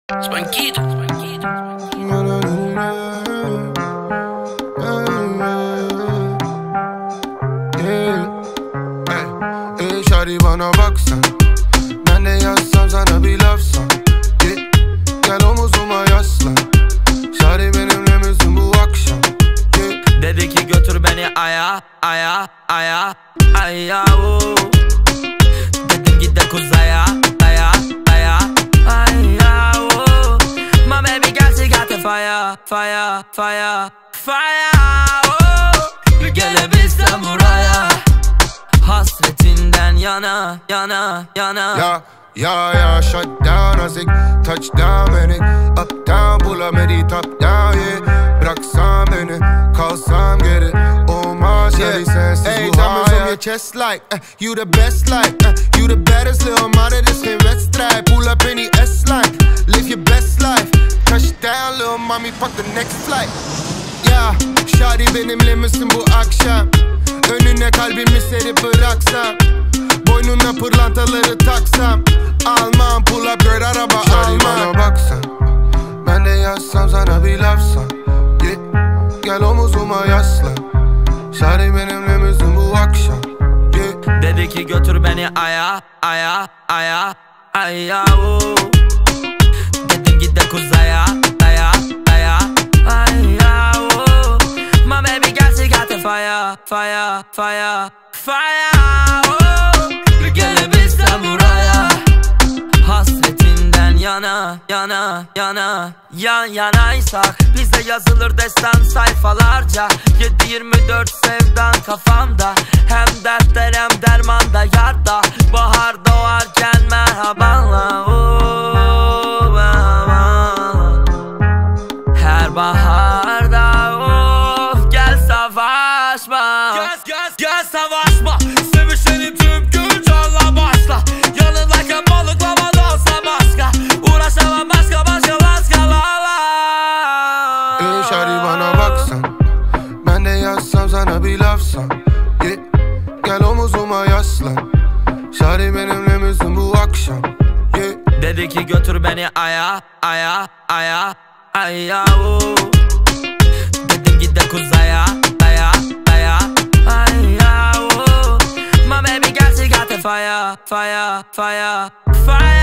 Spanquito. Ey şari bana baksan, ben de yazsam sana bir laf san. Gel omuzuma yaslan, şari benimle misin bu akşam? Dedi ki götür beni aya, aya, aya, aya, dedim git de kuzaya, aya, aya, aya, my baby girl she got the fire, fire, fire, fire, gelebilsem buraya, hasretinden yana, yana, yana. Ya, shut down azık, touchdown beni, up down, bulamedi top down, yeah. Bıraksan beni, kalsam geri, olmaz yeah. Sensiz hey, bu hayat. Hey, your chest like, you the best like, you the baddest little mother, this geen wedstrijd. Pull up in die S-line, live your best life. Touchdown little mommy, fuck the next flight. Ya, şari benimle misin bu akşam? Önüne kalbimi serip bıraksam, boynuna pırlantaları taksam, almam pull up girl araba almam. Şari bana baksan, ben de yazsam sana bir laf san. Gel omuzuma yaslan, şari benimle misin bu akşam? Dedi ki götür beni aya, aya, aya, aya, dedim git de kuzaya, aya, aya, aya, my baby girl she got the fire, fire, fire, fire, gelebilsem buraya, hasretinden yana, yana, yana, yan yanaysak bize yazılır destan sayfalarca. 7/24 sevdan kafamda, hem dertler hem dermanda yarda. Bahar doğarken merhabanla, her baharda of gel savaşma, gel savaşma. Sevişelim tüm gün canla başla, yanındayken balıklamadansa başka, uğraşamam başka başkalarla. Ey şari bana baksan, ben de yazsam sana bir laf san. Gel omuzuma yaslan, şari benimle misin bu akşam? Dedi ki götür beni aya, aya, aya, aya, dedim git de kuzaya, aya, aya, aya, my baby girl she got the fire, fire, fire, fire.